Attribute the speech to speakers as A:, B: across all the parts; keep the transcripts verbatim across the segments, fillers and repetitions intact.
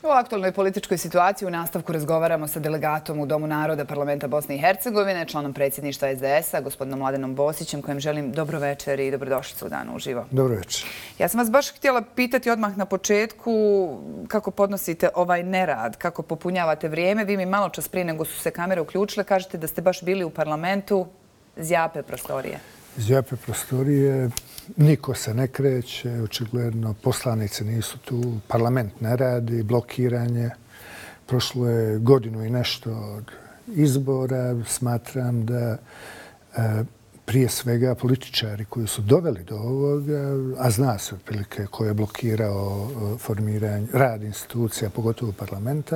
A: U aktualnoj političkoj situaciji u nastavku razgovaramo sa delegatom u Domu naroda Parlamenta Bosne i Hercegovine, članom predsjedništva S D S-a, gospodinom Mladenom Bosićem, kojem želim dobro večer i dobrodošlicu u Danu uživo.
B: Dobro večer.
A: Ja sam vas baš htjela pitati odmah na početku kako podnosite ovaj nerad, kako popunjavate vrijeme. Vi mi malo čas prije nego su se kamere uključile kažete da ste baš bili u parlamentu, zjape prostorije.
B: Zjape prostorije, niko se ne kreće, očigledno poslanice nisu tu, parlament ne radi, blokiranje. Prošlo je godinu i nešto od izbora. Smatram da prije svega političari koji su doveli do ovoga, a zna se otprilike ko je blokirao formiranje, rad institucija, pogotovo parlamenta,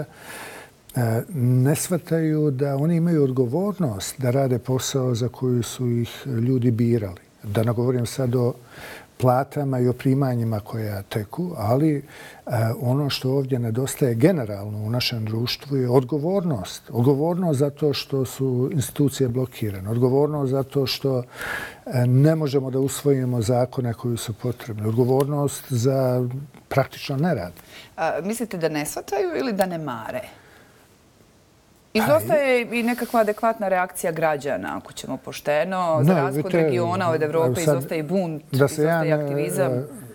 B: ne shvataju da oni imaju odgovornost da rade posao za koju su ih ljudi birali. Da ne govorim sad o platama i o primanjima koja teku, ali ono što ovdje nedostaje generalno u našem društvu je odgovornost. Odgovornost zato što su institucije blokirane. Odgovornost zato što ne možemo da usvojimo zakone koji su potrebni. Odgovornost za praktično nerad.
A: A, mislite da ne shvataju ili da ne mare? Izostaje i nekakva adekvatna reakcija građana, ako ćemo pošteno. Za razliku od regiona, od Evrope, izostaje i bunt, izostaje i aktivizam.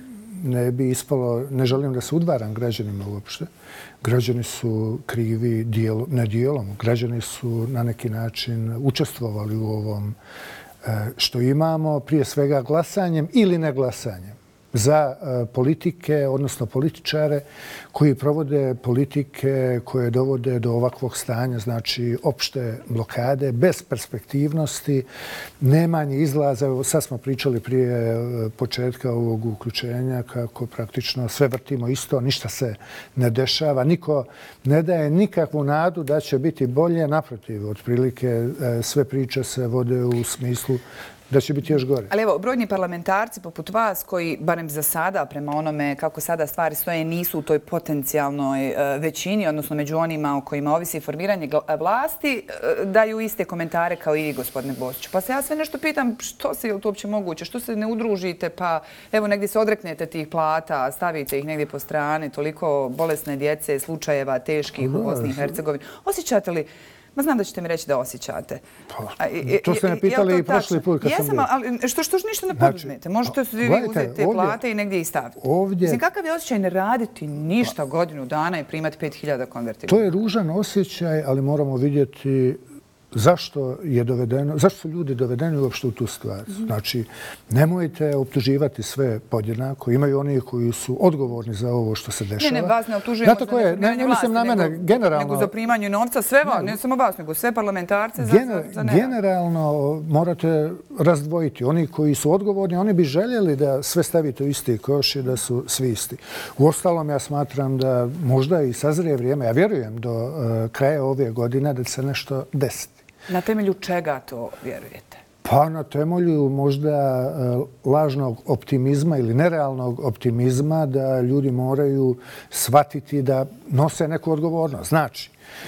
B: Ne bi ispalo, ne želim da se udvaram građanima uopšte. Građani su krivi ne dijelom. Građani su na neki način učestvovali u ovom što imamo, prije svega glasanjem ili ne glasanjem za politike, odnosno političare koji provode politike koje dovode do ovakvog stanja, znači opšte blokade, bez perspektivnosti, nemanje izlaza. Evo, sad smo pričali prije početka ovog uključenja kako praktično sve vrtimo isto, ništa se ne dešava, niko ne daje nikakvu nadu da će biti bolje, naprotiv, otprilike sve priče se vode u smislu da će biti još gore.
A: Ali evo, brojni parlamentarci poput vas koji, barem za sada, prema onome kako sada stvari stoje, nisu u toj potencijalnoj većini, odnosno među onima o kojima ovisi formiranje vlasti, daju iste komentare kao i vi, gospodine Bosiću. Pa se ja sve nešto pitam što se je to uopće moguće, što se ne udružite, pa evo negdje se odreknete tih plata, stavite ih negdje po strane, toliko bolesne djece, slučajeva teških u Bosni i Hercegovini. Osjećate li? Ma znam da ćete mi reći da osjećate.
B: To ste me pitali i prošli put kad sam bio.
A: Jesam, ali što što ništa ne poduzmete? Možete vi uzeti te plate i negdje i staviti. Mislim, kakav je osjećaj ne raditi ništa godinu dana i primati pet hiljada konvertibilnih?
B: To je ružan osjećaj, ali moramo vidjeti zašto je dovedeno, zašto su ljudi dovedeni uopšte u tu stvar. Znači, nemojte optuživati sve podjednako. Imaju oni koji su odgovorni za ovo što se dešava.
A: Ne, ne, vas ne optužujemo za neprimanje vlasti, nego za primanje novca. Sve vas, ne samo vas, nego sve parlamentarce za nerad.
B: Generalno morate razdvojiti. Oni koji su odgovorni, oni bi željeli da sve stavite u isti koš i da su svi isti. Uostalom, ja smatram da možda i sazrije vrijeme, ja vjerujem do kraja ove godine da će se nešto desiti.
A: Na temelju čega to vjerujete?
B: Pa na temelju možda lažnog optimizma ili nerealnog optimizma da ljudi moraju shvatiti da nose neku odgovornost. Znači,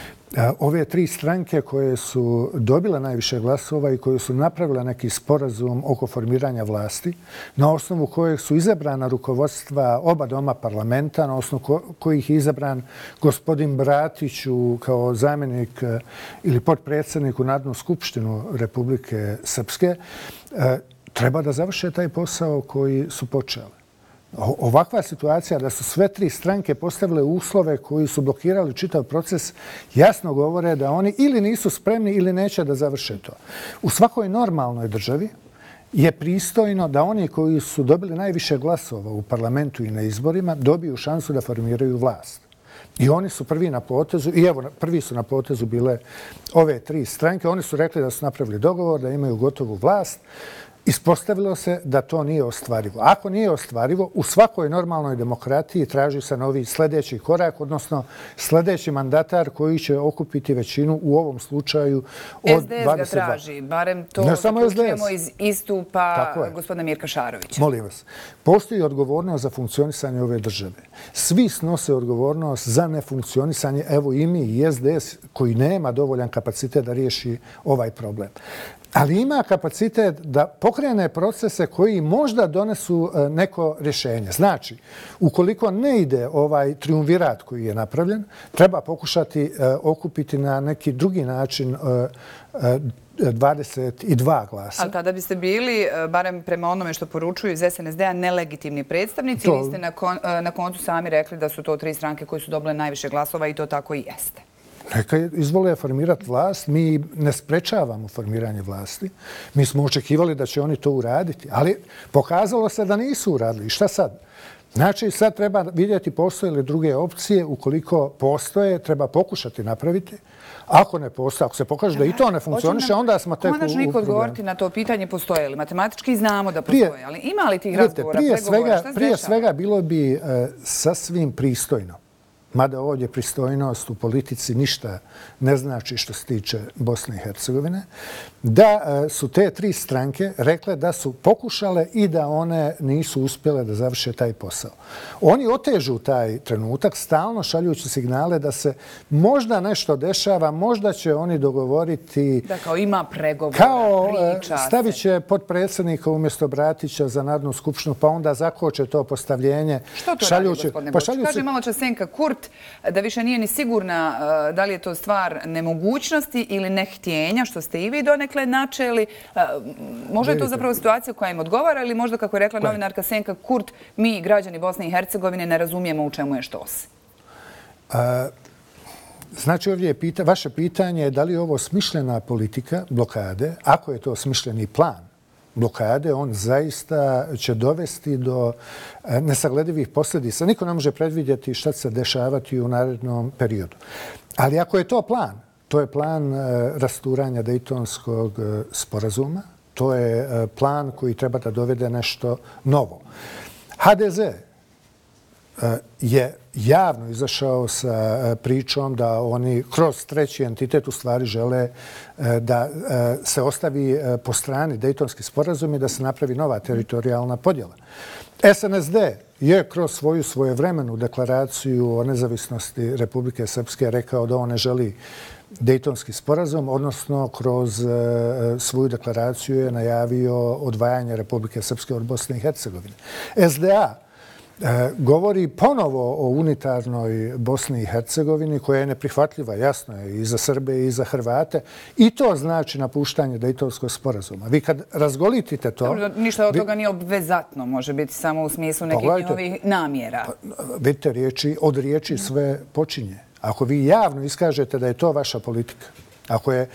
B: ove tri stranke koje su dobile najviše glasova i koje su napravile neki sporazum oko formiranja vlasti, na osnovu kojeg su izabrana rukovodstva oba doma parlamenta, na osnovu kojih je izabran gospodin Bratić kao zamjenik ili potpredsjednik u Narodnu skupštinu Republike Srpske, treba da završe taj posao koji su počeli. Ovakva situacija da su sve tri stranke postavile uslove koji su blokirali čitav proces jasno govore da oni ili nisu spremni ili neće da završe to. U svakoj normalnoj državi je pristojno da oni koji su dobili najviše glasova u parlamentu i na izborima dobiju šansu da formiraju vlast. I oni su prvi na potezu, i evo, prvi su na potezu bile ove tri stranke. Oni su rekli da su napravili dogovor, da imaju gotovu vlast. Ispostavilo se da to nije ostvarivo. Ako nije ostvarivo, u svakoj normalnoj demokratiji traži se novi sljedeći korak, odnosno sljedeći mandatar koji će okupiti većinu u ovom slučaju od dvadeset dva.
A: S D S ga traži, barem to zaključujemo iz istupa gospodina Mirka Šarovića.
B: Molim vas, postoji odgovornost za funkcionisanje ove države. Svi snose odgovornost za nefunkcionisanje, evo i mi i S D S koji nema dovoljan kapacitet da riješi ovaj problem. ali ima kapacitet da pokrene procese koji možda donesu neko rješenje. Znači, ukoliko ne ide ovaj triumvirat koji je napravljen, treba pokušati okupiti na neki drugi način dvadeset dva glasa.
A: Ali tada biste bili, barem prema onome što poručuju iz S N S D-a, nelegitimni predstavnici. Vi ste na koncu sami rekli da su to tri stranke koje su dobile najviše glasova i to tako i jeste.
B: Neka izvole formirati vlast. Mi ne sprečavamo formiranje vlasti. Mi smo očekivali da će oni to uraditi, ali pokazalo se da nisu uradili. I šta sad? Znači, sad treba vidjeti postoje li druge opcije. Ukoliko postoje, treba pokušati napraviti. Ako ne postoje, ako se pokaže da i to ne funkcioniše, onda smo tek u
A: problemu. Konačno niko odgovoriti na to pitanje postoje li. Matematički znamo da postoje, ali ima li tih razgovora, pregovora, šta se
B: Prije svega bilo bi sasvim pristojno, mada ovdje pristojnost u politici ništa ne znači što se tiče Bosne i Hercegovine, da su te tri stranke rekle da su pokušale i da one nisu uspjele da završe taj posao. Oni otežu taj trenutak, stalno šaljući signale da se možda nešto dešava, možda će oni dogovoriti...
A: Da, kao ima pregovora,
B: kao,
A: priča se.
B: Stavit će potpredsjednika umjesto Bratića za Narodnu skupštinu, pa onda zakoče to postavljenje.
A: Što to
B: šaljući,
A: radi, gospodine
B: pa
A: Bočić?
B: šaljući...
A: Kaže malo čas Senka Kurt da više nije ni sigurna da li je to stvar nemogućnosti ili nehtjenja, što ste i vi donekle načeli. Možda je to zapravo situacija koja im odgovara ili možda, kako je rekla novinarka Senka Kurt, mi, građani Bosne i Hercegovine, ne razumijemo u čemu je štos?
B: Znači, ovdje je pita, vaše pitanje je da li je ovo smišljena politika blokade. Ako je to smišljeni plan blokade, on zaista će dovesti do nesagledivih posljedica. Niko ne može predvidjeti šta će se dešavati u narednom periodu. Ali ako je to plan, to je plan rasturanja Dejtonskog sporazuma, to je plan koji treba da dovede nešto novo. H D Z je javno izašao sa pričom da oni kroz treći entitet u stvari žele da se ostavi po strani Dejtonski sporazum i da se napravi nova teritorijalna podjela. S N S D je kroz svoju svojevremenu deklaraciju o nezavisnosti Republike Srpske rekao da on ne želi Dejtonski sporazum, odnosno kroz svoju deklaraciju je najavio odvajanje Republike Srpske od Bosne i Hercegovine. S D A govori ponovo o unitarnoj Bosni i Hercegovini koja je neprihvatljiva, jasno je, i za Srbe i za Hrvate. I to znači napuštanje Dejtonskog sporazuma. Vi kad razgolitite to...
A: Dobro, ništa od toga nije obvezatno, može biti samo u smislu nekih njihovih namjera.
B: Vidite, riječi, od riječi sve počinje. Ako vi javno iskažete da je to vaša politika, ako je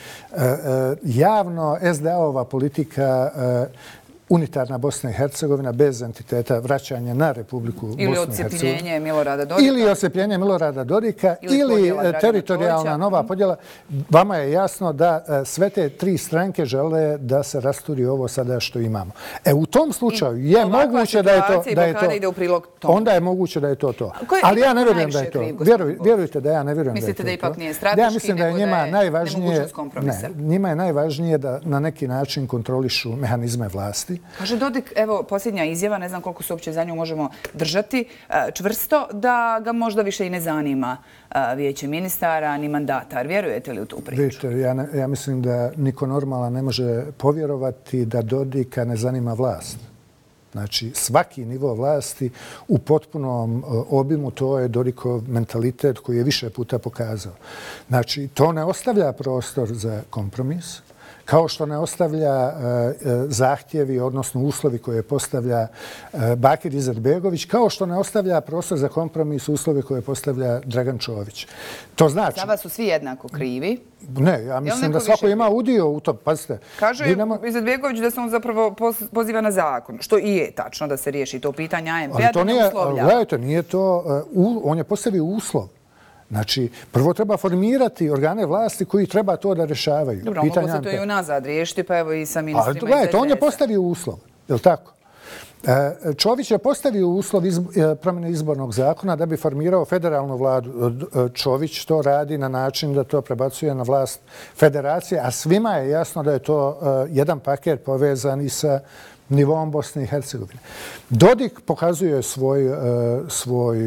B: javno S D A-ova politika unitarna Bosna i Hercegovina bez entiteta, vraćanje na Republiku Bosnu i Hercegovinu. Ili
A: odcepljenje Milorada Dodika.
B: Ili odcepljenje Milorada Dodika, ili teritorijalna nova podjela. Vama je jasno da sve te tri stranke žele da se rasturi ovo sada što imamo. E, u tom slučaju je moguće da je to...
A: da je to. Ide u prilog tomu.
B: Onda je moguće da je to to. Ali ja ne vjerujem da je to. Vjerujte da ja ne vjerujem da je to.
A: Mislite da ipak nije strateški, nego da je nemogućnost kompromisa?
B: Njima je najvažnije da na neki način kontrolišu mehanizme vlasti.
A: Kaže Dodik, evo, posljednja izjava, ne znam koliko se uopće za nju možemo držati, čvrsto, da ga možda više i ne zanima vijeće ministara ni mandatar. Vjerujete li u tu priču?
B: Vidite, ja, ne, ja mislim da niko normalan ne može povjerovati da Dodika ne zanima vlast. Znači, svaki nivo vlasti u potpunom obimu, to je Dodikov mentalitet koji je više puta pokazao. Znači, to ne ostavlja prostor za kompromis, kao što ne ostavlja zahtjevi, odnosno uslovi koje postavlja Bakir Izetbegović, kao što ne ostavlja prostor za kompromis uslovi koje postavlja Dragan Čović. To znači...
A: Za vas su svi jednako krivi?
B: Ne, ja mislim da svako ima udio u to. Pazite.
A: Kaže Izetbegović da se on zapravo poziva na zakon, što i je tačno da se riješi to pitanje A M P-a, da ne uslovlja.
B: Gledajte, nije to... On je postavio uslov. Znači, prvo treba formirati organe vlasti koji treba to da rešavaju.
A: Dobro, mogu se to i unazad riješiti, pa evo i sa ministrima iz S D S-a.
B: Gledajte, on je postavio uslov, je li tako? Čović je postavio uslov promjene izbornog zakona da bi formirao federalnu vladu. Čović to radi na način da to prebacuje na vlast federacije, a svima je jasno da je to jedan paket povezan i sa nivom Bosne i Hercegovine. Dodik pokazuje svoj, svoj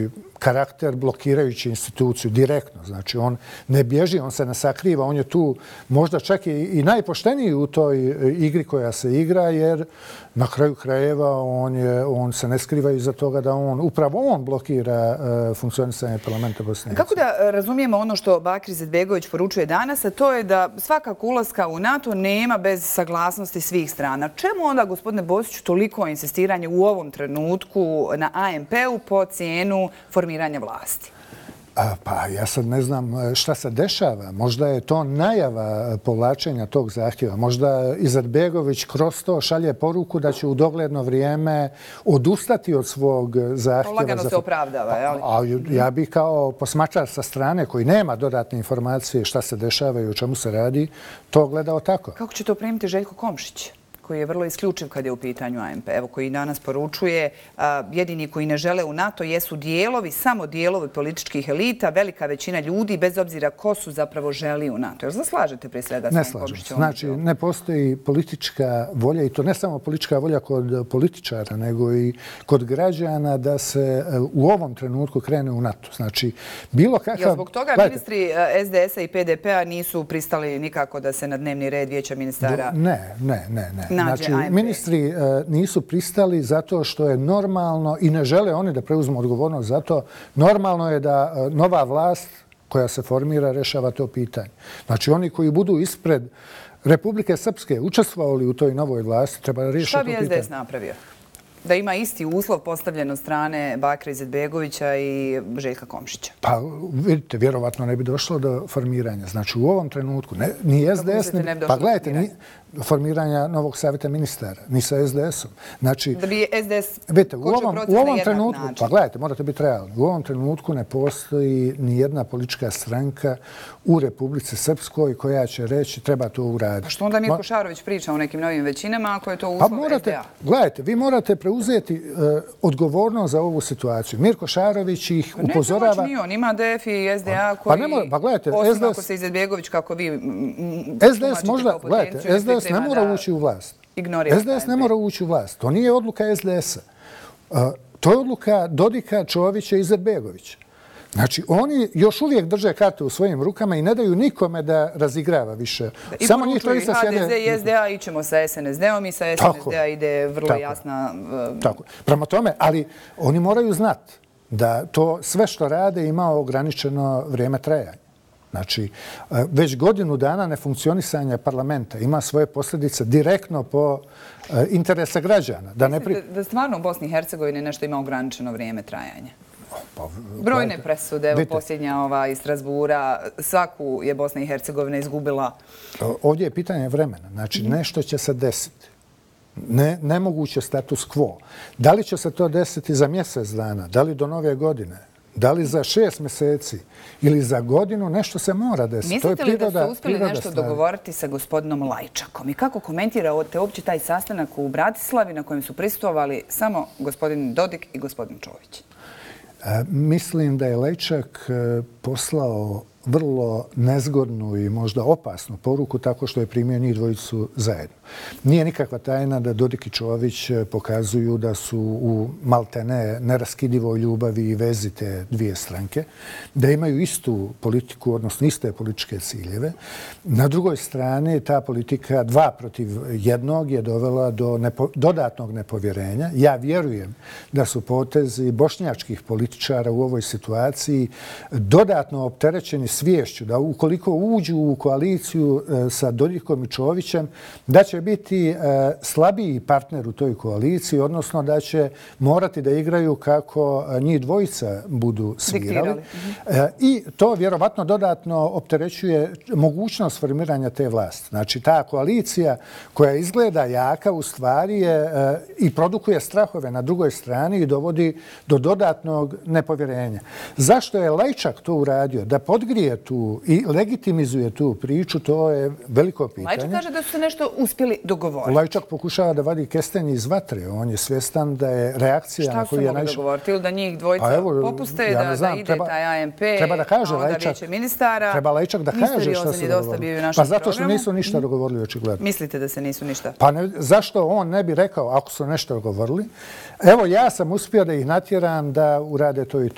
B: karakter blokirajući instituciju direktno. Znači, on ne bježi, on se ne sakriva, on je tu možda čak i, i najpošteniji u toj igri koja se igra, jer na kraju krajeva on, je, on se ne skriva iza toga da on, upravo on blokira uh, funkcionisanje parlamenta Bosne i Hercegovine.
A: Kako da razumijemo ono što Bakir Izetbegović poručuje danas, a to je da svakako ulaska u NATO nema bez saglasnosti svih strana. Čemu onda, gospodine Bosiću, toliko insistiranje u ovom trenutku na A M P-u po cijenu formiranja vlasti?
B: A, pa ja sad ne znam šta se dešava. Možda je to najava povlačenja tog zahtjeva. Možda Izetbegović kroz to šalje poruku da će u dogledno vrijeme odustati od svog zahtjeva.
A: Lagano se opravdava, je li?
B: A ja bih kao posmatrač sa strane koji nema dodatne informacije šta se dešava i o čemu se radi, to gledao tako.
A: Kako će to primiti Željko Komšić, koji je vrlo isključiv kad je u pitanju A M P, evo koji danas poručuje a, jedini koji ne žele u NATO jesu dijelovi, samo dijelovi političkih elita, velika većina ljudi, bez obzira ko su zapravo želi u NATO. Jel se slažete prije svega s
B: Ne
A: ovim Komšićem?
B: slažem. Znači, ne postoji politička volja, i to ne samo politička volja kod političara, nego i kod građana da se u ovom trenutku krene u NATO. Znači, bilo kakav...
A: Jel zbog toga ministri S D S-a i P D P-a nisu pristali nikako da se na dnevni red Vijeća ministara...
B: Ne, ne, ne, ne.
A: Nađe
B: Znači,
A: A M P.
B: ministri uh, nisu pristali zato što je normalno i ne žele oni da preuzmu odgovornost za to. Normalno je da uh, nova vlast koja se formira rešava to pitanje. Znači, oni koji budu ispred Republike Srpske učestvovali u toj novoj vlasti, treba riješiti to pitanje.
A: Šta bi S D S napravio? Da ima isti uslov postavljen od strane Bakira Izetbegovića i Željka Komšića?
B: Pa vidite, vjerovatno ne bi došlo do formiranja. Znači u ovom trenutku, ne, ni S D S...
A: Kako ne bi došlo
B: pa
A: do
B: gledajte,
A: formiranja?
B: Ni, formiranja novog savjeta ministara, ni sa S D S-om. Znači,
A: da bi S D S
B: vidite, u ovom, u ovom trenutku,
A: način.
B: pa gledajte, morate biti realni, u ovom trenutku ne postoji ni jedna politička stranka u Republici Srpskoj koja će reći treba to uraditi.
A: A što onda Mirko Šarović priča o nekim novim većinama ako je to uslov
B: pa morate,
A: S D A?
B: Gledajte, vi morate preuzeti uh, odgovornost za ovu situaciju. Mirko Šarović ih upozorava...
A: Ne samo ni on, ima D F i S D A koji...
B: Pa, ne mora, pa gledajte,
A: osim
B: S D S...
A: ako se Izetbegović, kako vi
B: S D S možda, gledajte, S D S ne mora ući u vlast. S D S ne mora ući u vlast. To nije odluka S D S-a. Uh, to je odluka Dodika, Čovića i Izetbegovića. Znači, oni još uvijek drže karte u svojim rukama i ne daju nikome da razigrava više.
A: I
B: Samo njih to
A: i H D Z i S D A ićemo sa S N S D-om i sa S N S D-a ide vrlo
B: tako,
A: jasna... Uh...
B: Tako. Prema tome, ali oni moraju znati da to sve što rade ima ograničeno vrijeme trajanja. Znači, već godinu dana nefunkcionisanja parlamenta ima svoje posljedice direktno po interese građana. Da, ne pri...
A: da stvarno u Bosni i Hercegovini nešto ima ograničeno vrijeme trajanja?
B: Pa,
A: brojne presude, evo posljednja ova iz Strasbura, svaku je Bosna i Hercegovina izgubila.
B: Ovdje je pitanje vremena. Znači, nešto će se desiti. Ne, nemoguće status quo. Da li će se to desiti za mjesec dana? Da li do nove godine? Da li za šest mjeseci ili za godinu nešto se mora desiti?
A: Mislite
B: to je priroda,
A: li da su uspjeli nešto
B: stvari.
A: dogovoriti sa gospodinom Lajčakom? I kako komentirate uopće taj sastanak u Bratislavi na kojem su prisustvovali samo gospodin Dodik i gospodin Čović?
B: E, mislim da je Lajčak poslao vrlo nezgodnu i možda opasnu poruku tako što je primio njih dvojicu zajedno. Nije nikakva tajna da Dodik i Čović pokazuju da su u maltene neraskidivoj ljubavi i vezi te dvije stranke, da imaju istu politiku, odnosno iste političke ciljeve. Na drugoj strani ta politika dva protiv jednog je dovela do nepo, dodatnog nepovjerenja. Ja vjerujem da su potezi bošnjačkih političara u ovoj situaciji dodatno opterećeni sviješću da ukoliko uđu u koaliciju sa Dodikom i Čovićem, da će biti slabiji partner u toj koaliciji, odnosno da će morati da igraju kako njih dvojica budu svirali. I to vjerovatno dodatno opterećuje mogućnost formiranja te vlasti. Znači, ta koalicija koja izgleda jaka u stvari je i produkuje strahove na drugoj strani i dovodi do dodatnog nepovjerenja. Zašto je Lajčak to uradio? Da podgrije tu i legitimizuje tu priču, to je veliko pitanje.
A: Lajčak kaže da su se nešto uspjeli dogovoriti.
B: Lajčak pokušava da vadi kestenje iz vatre. On je svjestan da je reakcija na koju je najviše...
A: Šta su mogli dogovoriti? Ili da njih dvojica pa evo, popuste, ja da, znam, da ide treba, taj A M P,
B: treba da kaže,
A: a onda
B: Lajčak,
A: vijeće ministara.
B: Treba Lajčak da kaže šta su dogovorili. Pa zato što nisu ništa dogovorili, očigledno.
A: Mislite da se nisu ništa?
B: Pa ne, zašto on ne bi rekao ako su nešto dogovorili? Evo, ja sam uspio da ih natjeram da urade to i to.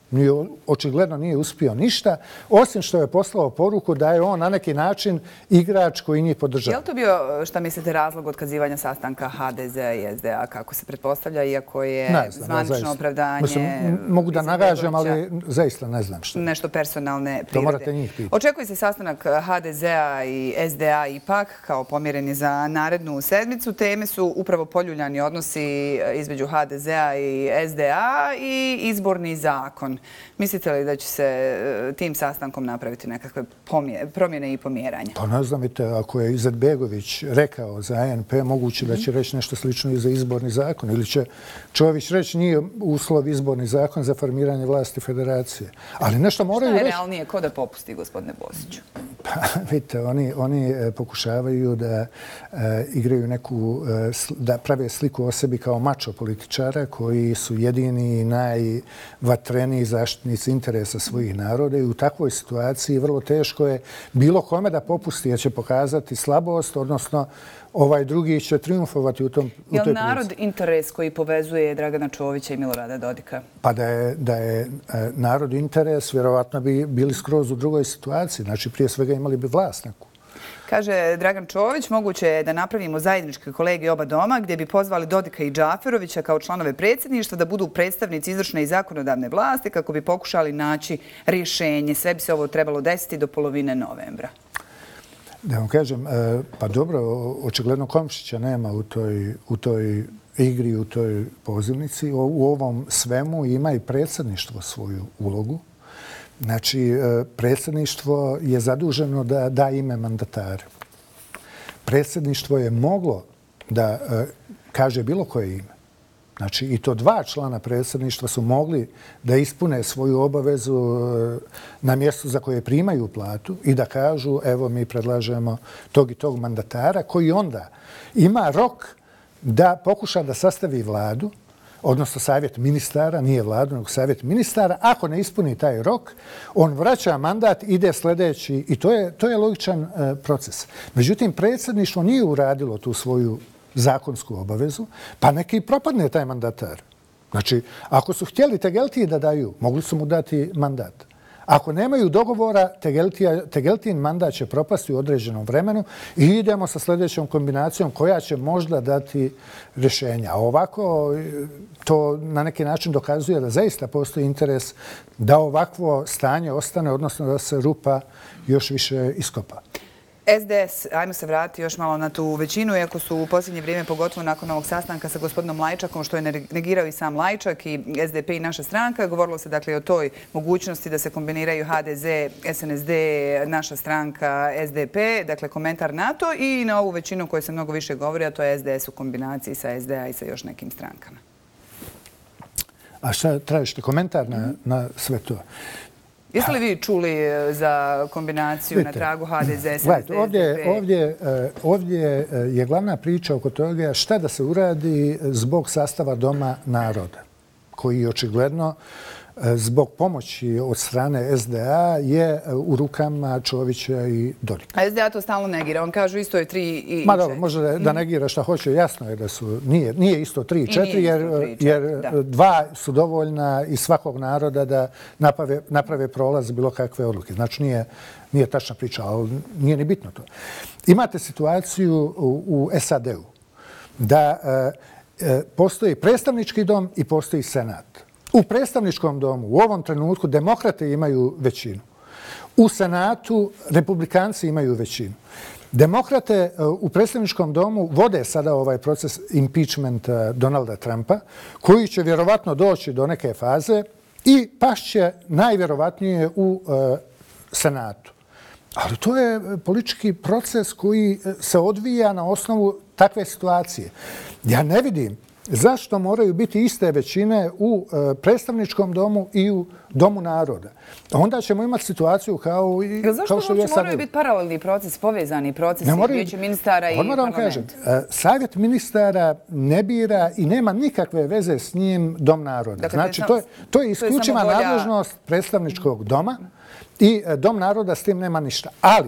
B: Očigledno nije uspio ništa, osim što je poslao poruku da je on na neki način igrač koji njih podržava.
A: Je li to bio, šta mislite, razlog otkazivanja sastanka ha de ze i es de a, kako se pretpostavlja, iako je zvanično opravdanje...
B: Mogu da nagađam, ali zaista ne znam što.
A: Nešto personalne prirode.
B: To morate njih pitati.
A: Očekuje se sastanak ha de ze a i es de a ipak kao pomjereni za narednu sedmicu. Teme su upravo poljuljani odnosi između ha de ze a i es de a i izborni zakon. Mislite li da će se tim sastankom napraviti nekakve promjene i pomjeranja?
B: Pa ne znam, vidite, ako je Izetbegović rekao za en pe, moguće da će reći nešto slično i za izborni zakon. Ili će Čović reći nije uslov izborni zakon za formiranje vlasti federacije. Ali nešto moraju reći.
A: Šta je realnije? Ko da popusti, gospodine Bosiću?
B: Pa, vidite, oni, oni pokušavaju da uh, igraju neku, uh, da prave sliku o sebi kao mačo političara koji su jedini i najvatreniji zaštitnici interesa svojih naroda i u takvoj situaciji vrlo teško je bilo kome da popusti jer će pokazati slabost, odnosno ovaj drugi će triumfovati u tom u toj prilici.
A: Je li narod interes koji povezuje Dragana Čovića i Milorada Dodika?
B: Pa da je, da je narod interes, vjerovatno bi bili skroz u drugoj situaciji. Znači, prije svega imali bi vlast neku.
A: Kaže Dragan Čović, moguće je da napravimo zajedničke kolegije oba doma gdje bi pozvali Dodika i Džaferovića kao članove predsjedništva da budu predstavnici izvršne i zakonodavne vlasti kako bi pokušali naći rješenje. Sve bi se ovo trebalo desiti do polovine novembra.
B: Da vam kažem, pa dobro, očigledno Komšića nema u toj, u toj igri, u toj pozivnici. U ovom svemu ima i predsjedništvo svoju ulogu. Znači, predsjedništvo je zaduženo da da ime mandatara. Predsjedništvo je moglo da kaže bilo koje ime. Znači, i to dva člana predsjedništva su mogli da ispune svoju obavezu na mjestu za koje primaju platu i da kažu, evo, mi predlažemo tog i tog mandatara, koji onda ima rok da pokuša da sastavi vladu, odnosno savjet ministara, nije vladu, nego savjet ministara. Ako ne ispuni taj rok, on vraća mandat, ide sljedeći i to je, to je logičan uh, proces. Međutim, predsjedništvo nije uradilo tu svoju zakonsku obavezu, pa neki propadne taj mandatar. Znači, ako su htjeli Tegeltiji da daju, mogli su mu dati mandat. Ako nemaju dogovora, Tegeltijin mandat će propasti u određenom vremenu i idemo sa sljedećom kombinacijom koja će možda dati rješenja. A ovako to na neki način dokazuje da zaista postoji interes da ovakvo stanje ostane, odnosno da se rupa još više iskopa.
A: es de es, ajmo se vratiti još malo na tu većinu, iako su u posljednje vrijeme, pogotovo nakon ovog sastanka sa gospodinom Lajčakom, što je negirao i sam Lajčak i es de pe i naša stranka, govorilo se dakle o toj mogućnosti da se kombiniraju ha de ze, es en es de, naša stranka, es de pe, dakle komentar na to i na ovu većinu koju se mnogo više govori, a to je es de es u kombinaciji sa es de a i sa još nekim strankama.
B: A šta tražite? Komentar na, na sve to?
A: Jeste li vi čuli za kombinaciju Vidite, na tragu ha de ze, es en es de,
B: ovdje,
A: es de pe?
B: Ovdje, ovdje je glavna priča oko toga šta da se uradi zbog sastava Doma naroda, koji očigledno zbog pomoći od strane es de a je u rukama Čovića i Dodika.
A: A es de a to stalno negira. On kažu isto je tri i
B: Ma dobro, može da, da negira šta hoće. Jasno je da su, nije, nije isto tri i četiri, jer, jer dva su dovoljna iz svakog naroda da naprave, naprave prolaz bilo kakve odluke. Znači nije, nije tačna priča, ali nije ni bitno to. Imate situaciju u, u es a de-u da e, postoji predstavnički dom i postoji senat. U predstavničkom domu u ovom trenutku demokrate imaju većinu. U senatu republikanci imaju većinu. Demokrate u predstavničkom domu vode sada ovaj proces impeachmenta Donalda Trumpa, koji će vjerovatno doći do neke faze i pašće najvjerovatnije u uh, senatu. Ali to je politički proces koji se odvija na osnovu takve situacije. Ja ne vidim zašto moraju biti iste većine u e, predstavničkom domu i u Domu naroda. Onda ćemo imati situaciju kao i
A: zašto
B: kao što je
A: zašto moraju biti paralelni proces, povezani proces vijeća ministara i parlament?
B: Kažem, e, savjet ministara ne bira i nema nikakve veze s njim Dom naroda. Dakle, znači, to je, to je isključiva to je nadležnost predstavničkog doma i e, Dom naroda s tim nema ništa. Ali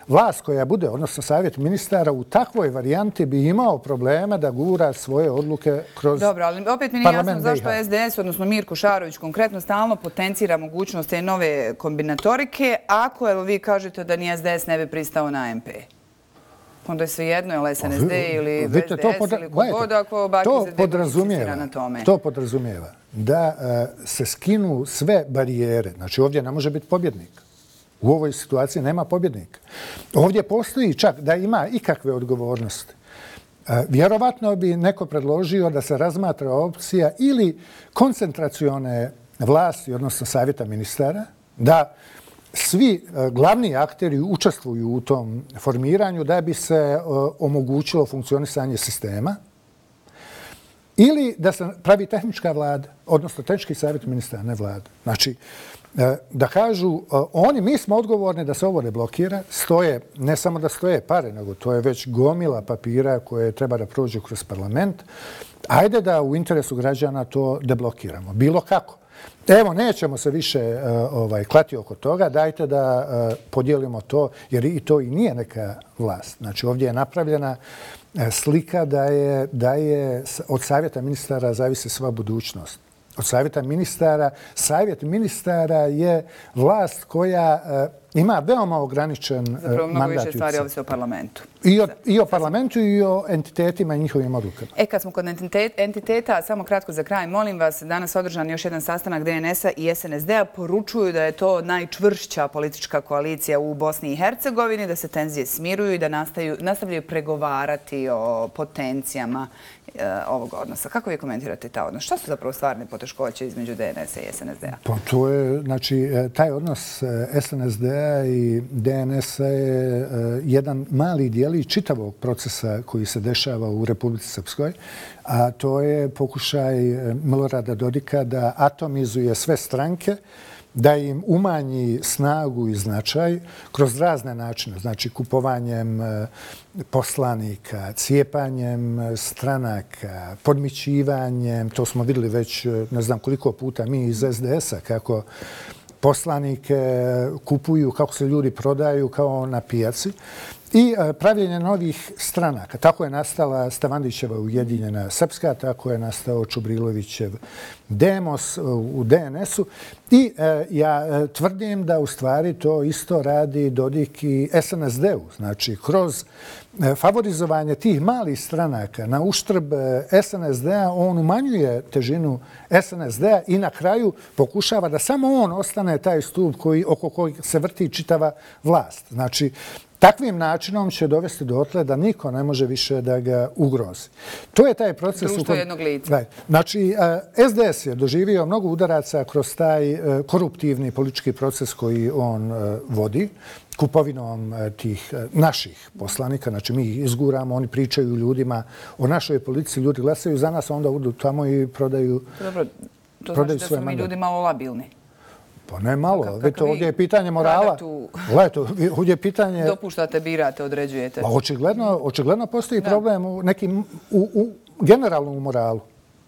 B: vlast koja bude, odnosno savjet ministara, u takvoj varijanti bi imao problema da gura svoje odluke kroz
A: Dobro, ali opet mi nije jasno zašto es de es, odnosno Mirko Šarović konkretno, stalno potencira mogućnost te nove kombinatorike, ako evo vi kažete da ni es de es ne bi pristao na em pe. Onda je svejedno, je li es en es de ili ve es de es ili kogod, ako Bakir Izetbegović insistira na tome.
B: To podrazumijeva da se skinu sve barijere. Znači ovdje ne može biti pobjednik. U ovoj situaciji nema pobjednika. Ovdje postoji čak da ima ikakve odgovornosti. Vjerovatno bi neko predložio da se razmatra opcija ili koncentracione vlasti, odnosno savjeta ministara, da svi glavni akteri učestvuju u tom formiranju da bi se omogućilo funkcionisanje sistema, ili da se pravi tehnička vlada, odnosno tehnički savjet ministara, ne vlada. Znači, da kažu, oni, mi smo odgovorni da se ovo ne blokira, stoje, ne samo da stoje pare, nego to je već gomila papira koje treba da prođu kroz parlament. Ajde da u interesu građana to deblokiramo. Bilo kako. Evo, nećemo se više ovaj, klati oko toga, dajte da uh, podijelimo to, jer i to i nije neka vlast. Znači, ovdje je napravljena slika da je, da je od savjeta ministara zavisi sva budućnost. Od savjeta ministara, savjet ministara je vlast koja uh, ima veoma ograničen uh, mandat.
A: Zapravo mnogo više stvari ovisi o parlamentu.
B: I o, I o parlamentu i o entitetima i njihovim odlukama.
A: E, kad smo kod entiteta, samo kratko za kraj, molim vas, danas održan još jedan sastanak de en es-a i es en es de-a, poručuju da je to najčvršća politička koalicija u Bosni i Hercegovini, da se tenzije smiruju i da nastaju, nastavljaju pregovarati o potencijama e, ovog odnosa. Kako vi komentirate ta odnos? Šta su zapravo stvarne poteškoće između de en es-a i es en es de-a?
B: Pa to je, znači, taj odnos es en es de-a i de en es-a je jedan mali dijel i čitavog procesa koji se dešava u Republici Srpskoj, a to je pokušaj Milorada Dodika da atomizuje sve stranke, da im umanji snagu i značaj kroz razne načine, znači kupovanjem poslanika, cijepanjem stranaka, podmićivanjem, to smo vidjeli već ne znam koliko puta mi iz es de es-a, kako poslanike kupuju, kako se ljudi prodaju kao na pijaci. I pravljenje novih stranaka. Tako je nastala Stavandićeva Ujedinjena Srpska, tako je nastao Čubrilovićev Demos u de en es-u. I ja tvrdim da u stvari to isto radi Dodik i es en es de-u. Znači, kroz favorizovanje tih malih stranaka na uštrb es en es de-a, on umanjuje težinu es en es de-a i na kraju pokušava da samo on ostane taj stup koji, oko kojeg se vrti čitava vlast. Znači, takvim načinom će dovesti dotle da niko ne može više da ga ugrozi. To je taj proces...
A: Društvo jednog lica.
B: Znači, es de es je doživio mnogo udaraca kroz taj koruptivni politički proces koji on vodi, kupovinom tih naših poslanika. Znači, mi ih izguramo, oni pričaju ljudima o našoj politici, ljudi glasaju za nas, a onda odu tamo i prodaju
A: Dobro, to znači da su mi ljudi malo labilni.
B: Pa ne malo, vidite, ovdje je pitanje morala. Gledajte, ovdje je pitanje...
A: Dopuštate, birate, određujete.
B: Pa očigledno, očigledno postoji problem u nekim, u, u, generalno u moralu.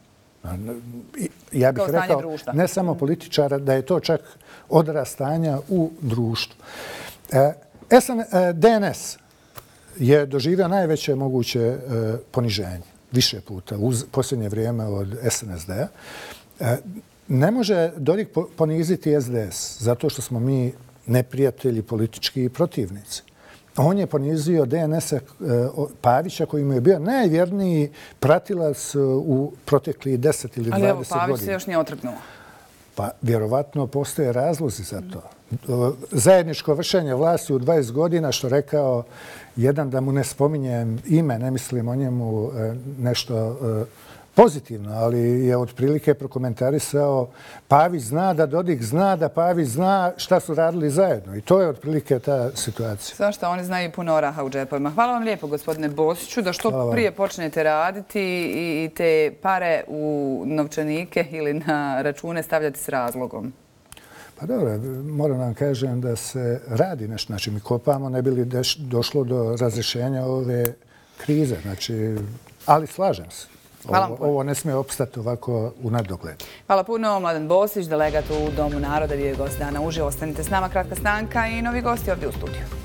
B: Ja bih rekao, ne samo političara, da je to čak odraz stanja u društvu. es en, de en es je doživio najveće moguće poniženje, više puta, u posljednje vrijeme od es en es de-a. Ne može Dodik poniziti es de es zato što smo mi neprijatelji, politički protivnici. On je ponizio de en es-a Pavića koji mu je bio najvjerniji pratilac u protekli deset ili dvadeset godina.
A: Ali evo, Pavić se još nije otrgnuo.
B: Pa vjerovatno postoje razlozi za to. Zajedničko vršenje vlasti u dvadeset godina, što rekao jedan, da mu ne spominjem ime, ne mislim o njemu nešto pozitivno, ali je otprilike prokomentarisao Pavić zna da Dodik zna da Pavić zna šta su radili zajedno. I to je otprilike ta situacija.
A: Svašta, oni znaju puno oraha u džepovima. Hvala vam lijepo, gospodine Bosiću, da što prije počnete raditi i te pare u novčanike ili na račune stavljati s razlogom.
B: Pa dobro, moram vam kažem da se radi nešto. Znači, mi kopamo, ne bi li došlo do razrješenja ove krize. Znači, ali slažem se. Ovo, ovo ne smije opstati ovako u nadogled.
A: Hvala puno. Mladen Bosić, delegat u Domu naroda, bio je gost dana uživo. Ostanite s nama, kratka stanka i novi gosti ovdje u studiju.